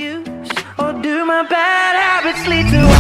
use? Or do my bad habits lead to